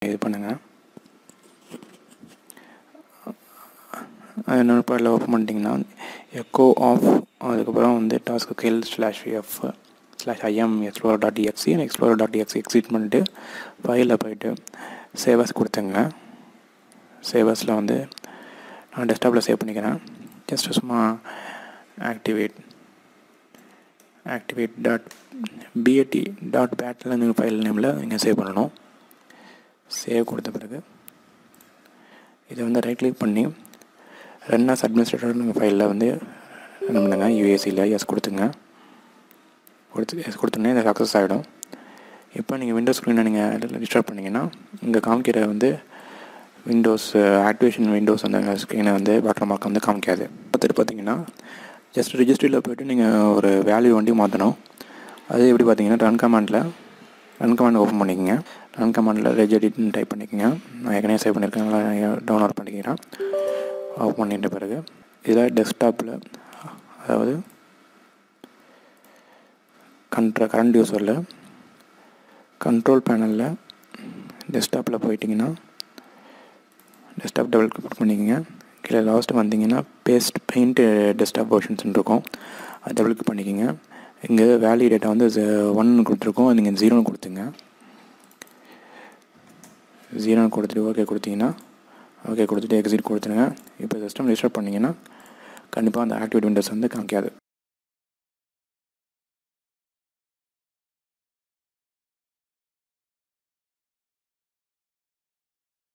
இது பண்ணுங்கள். அது நோட்பேடில் ஓப்பன் பண்ணிட்டீங்கன்னா எக்கோ ஆஃப், அதுக்கப்புறம் வந்து task kill /f/im explorer.exe explorer.exe exit பண்ணிட்டு ஃபைலில் போய்ட்டு சேவஸ் கொடுத்துங்க. சேவஸில் வந்து நான் டெஸ்க்டாப்பில் சேவ் பண்ணிக்கிறேன். ஜஸ்ட்டு சும்மா ஆக்டிவேட் .bat நீங்கள் ஃபைல் நேமில் நீங்கள் சேவ் பண்ணணும். சேவ் கொடுத்த பிறகு இதை வந்து ரைட் கிளிக் பண்ணி ரன் அஸ் அட்மினிஸ்ட்ரேட்டர் நீங்கள் ஃபைலில் வந்து என்ன பண்ணுங்க, யூஏசியில் எஸ் கொடுத்துங்க. எஸ் கொடுத்தோன்னே இது சக்ஸஸ் ஆகிடும். இப்போ நீங்கள் விண்டோஸ் ஸ்க்ரீனை நீங்கள் ரிஸ்டார்ட் பண்ணிங்கன்னா இங்கே காமிக்கிற வந்து விண்டோஸ் ஆக்டிவேஷன் விண்டோஸ் அந்த ஸ்க்ரீனை வந்து வாட்டர் மார்க் வந்து காமிக்காது. பார்த்துட்டு பார்த்தீங்கன்னா ஜஸ்ட் ரிஜிஸ்ட்ரியில் போய்ட்டு நீங்கள் ஒரு வேல்யூ வண்டி மாற்றணும். அது எப்படி பார்த்தீங்கன்னா ரன் கமாண்ட் ஓப்பன் பண்ணிக்கோங்க. ரன் கமாண்டில் ரெஜெடிட்னு டைப் பண்ணிக்கோங்க. நான் ஏற்கனவே சேவ் பண்ணியிருக்கேன், டவுன்லோட் பண்ணிக்கிறேன். ஓப்பன் பண்ணிட்ட பிறகு இதில் டெஸ்க்டாப்பில், அதாவது கரண்ட் யூஸரில் கண்ட்ரோல் பேனலில் டெஸ்க்டாப்பில் போயிட்டிங்கன்னா டெஸ்க்டாப் டபுள் கிளிக் பண்ணிக்கோங்க. கீழே லாஸ்ட்டு வந்தீங்கன்னா பெயிண்ட் டெஸ்க்டாப் வெர்ஷன்ஸ்னு இருக்கும், அது டபுள் கிளிக் பண்ணிக்கோங்க. இங்கே வேல்யூ டேட்டா வந்து 1 கொடுத்துருக்கோம், நீங்கள் 0 கொடுத்துங்க. 0 கொடுத்துட்டு ஓகே கொடுத்தீங்கன்னா ஓகே கொடுத்துட்டு எக்ஸிட் கொடுத்துருங்க. இப்போ சிஸ்டம் ரிஸ்டார்ட் பண்ணிங்கன்னா கண்டிப்பாக அந்த ஆக்டிவேட் விண்டோஸ் வந்து காமிக்காது.